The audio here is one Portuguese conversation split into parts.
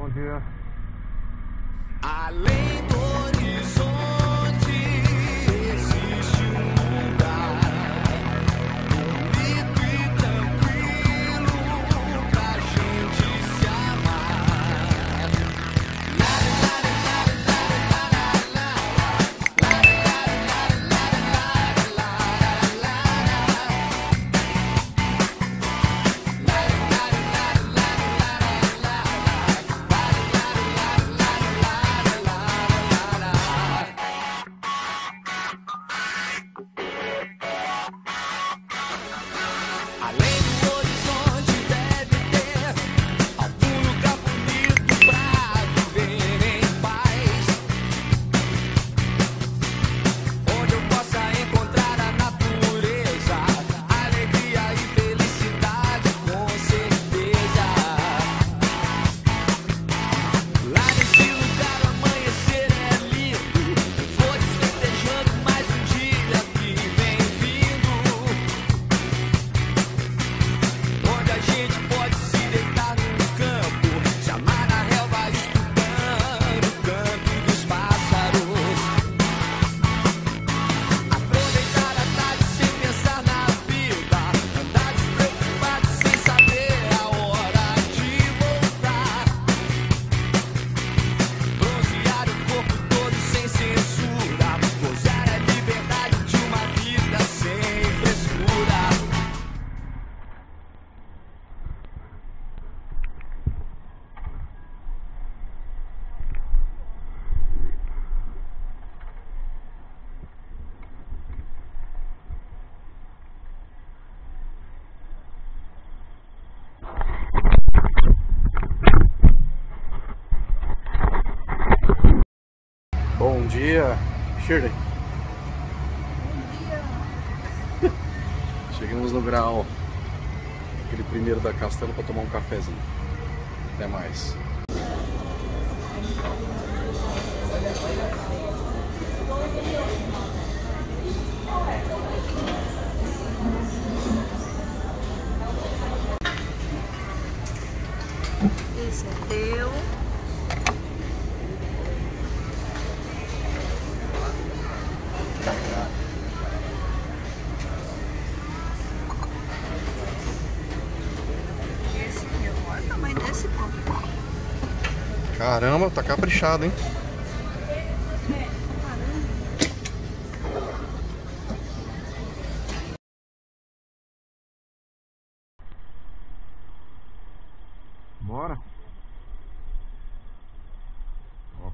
Bom dia. Além do horizonte existe um lugar bonito e tranquilo pra gente se amar. Além do horizonte deve ter algum lugar bonito pra viver em paz, onde eu possa encontrar a natureza, alegria e felicidade, com certeza. Lá nesse lugar o amanhecer é lindo, flores festejando mais um dia que vem vindo, onde a gente pode se deitar num campo, se amar na relva, escutando o canto dos pássaros, aproveitar a tarde sem pensar na vida, andar despreocupado sem saber a hora de voltar, bronzear o corpo todo sem censura, gozar a liberdade de uma vida sem frescura. Bom dia, Shirley. Bom dia. Chegamos no grau, aquele primeiro da Castelo, para tomar um cafezinho. Até mais. Esse é teu. Esse é meu. Olha o tamanho desse pão. Caramba, tá caprichado, hein? Bora. Ó.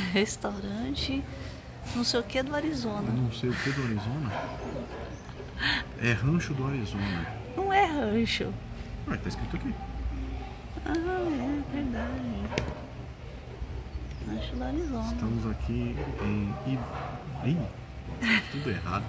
Restaurante, não sei o que do Arizona. Não sei o que do Arizona. É Rancho do Arizona. Não é rancho. Ué, tá escrito aqui. Ah, é verdade. Rancho do Arizona. Estamos aqui em... Ih, tudo errado.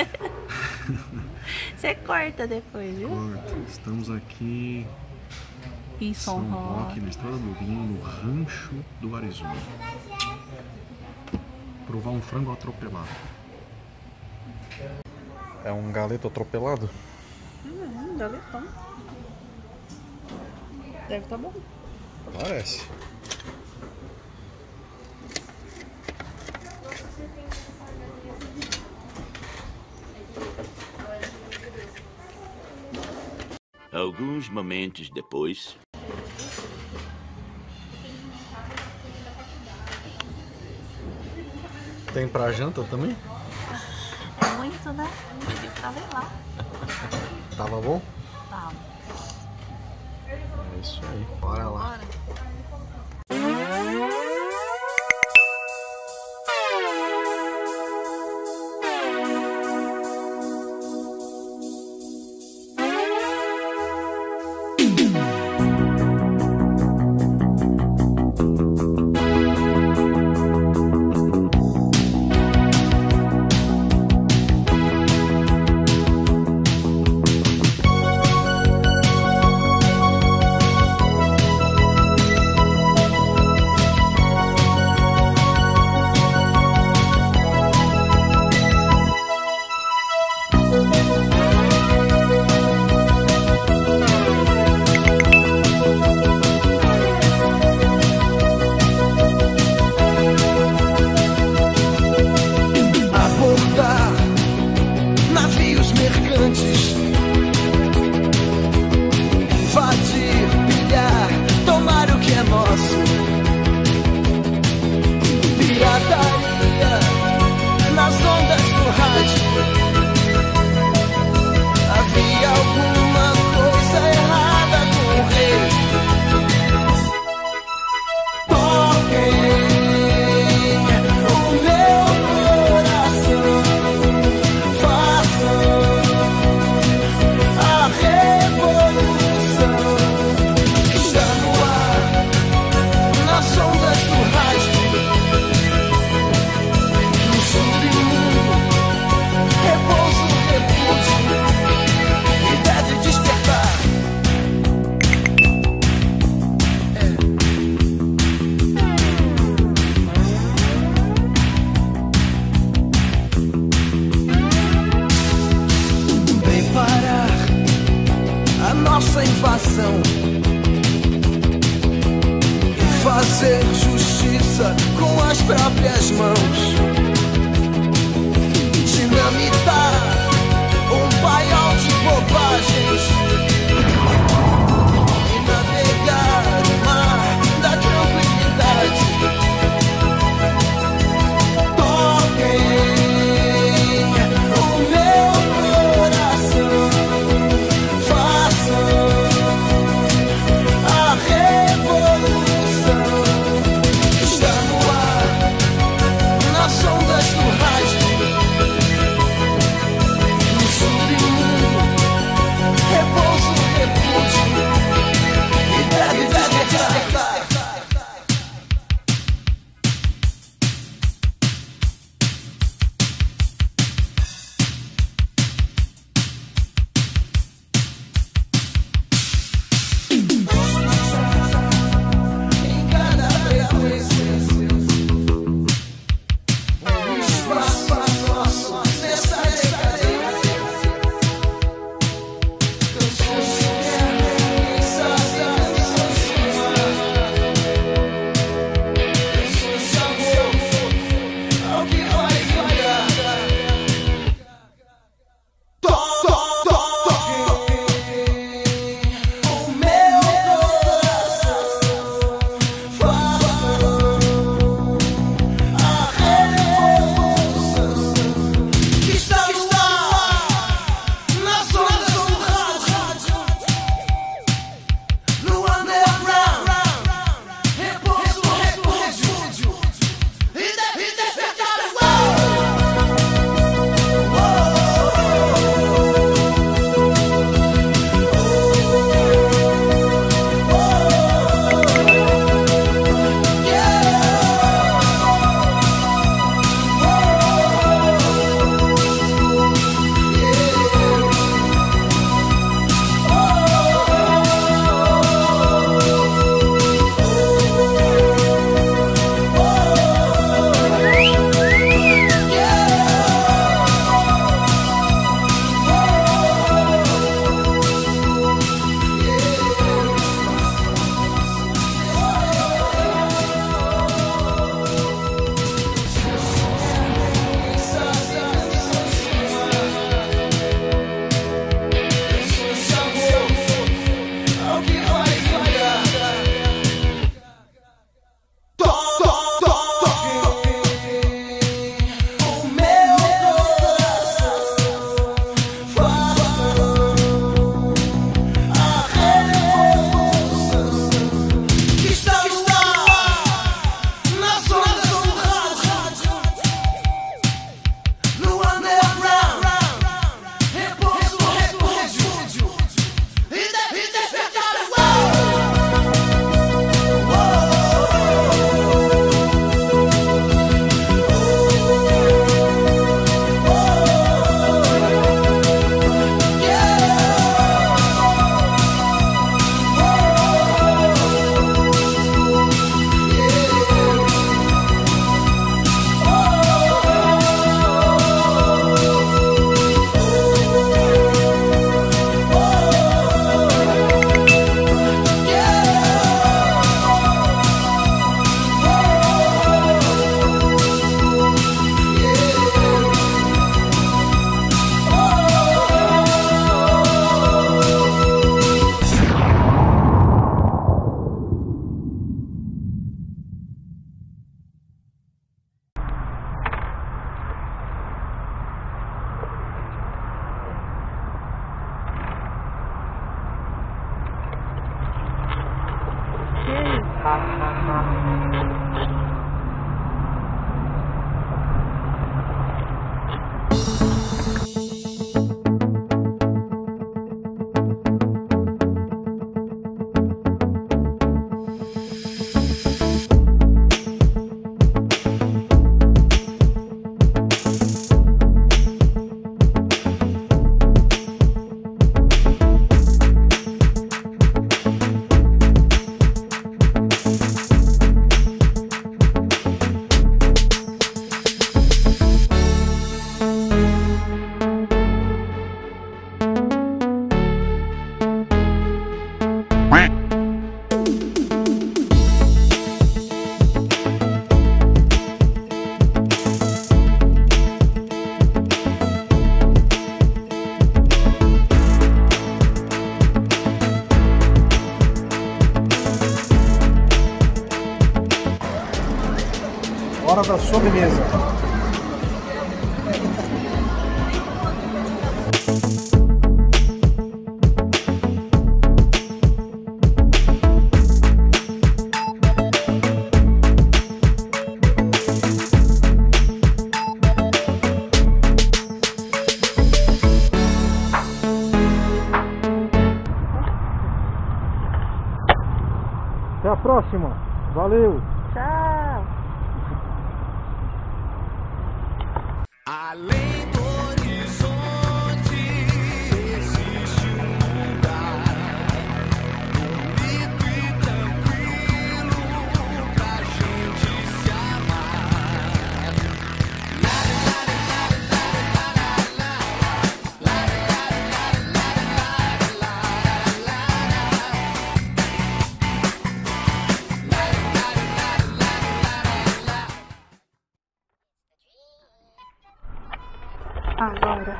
Você corta depois, viu? Corta. Estamos aqui Em São Roque, na Estrada do Vinho, no Rancho do Arizona. Provar um frango atropelado. É um galeto atropelado? Galetão. Deve estar bom. Parece. Alguns momentos depois. Tem pra janta também? Muito, né? Tava lá. Tava bom? Tava. É isso aí. Bora lá. Bora. Abordar navios mercantes, invadir, pilhar, tomar o que é nosso. Pirataria nas ondas do rádio. Havia alguma coisa errada com o rei. Toquem o meu coração, façam a revolução. Está no ar, nas ondas do rádio, no submundo, repouso, repúdio, e deve despertar. Vem parar a nossa invasão e fazer justiça com as próprias mãos. Dinamitar um paiol de bobagens e navegar o mar da tranquilidade. Toquem o meu coração, façam a revolução. Está no ar, nas Hora da sobremesa. Até a próxima. Valeu. Tchau. Além do horizonte existe um lugar bonito e tranquilo pra gente se amar. Agora.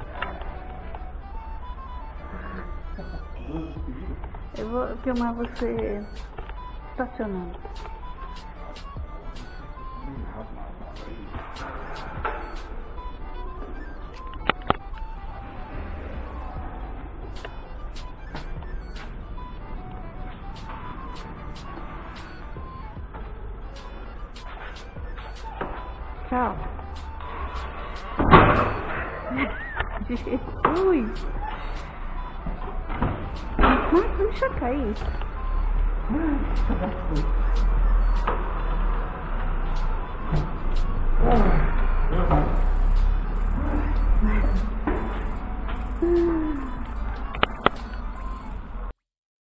Eu vou filmar você estacionando. Tchau. Ui! Deixa cair.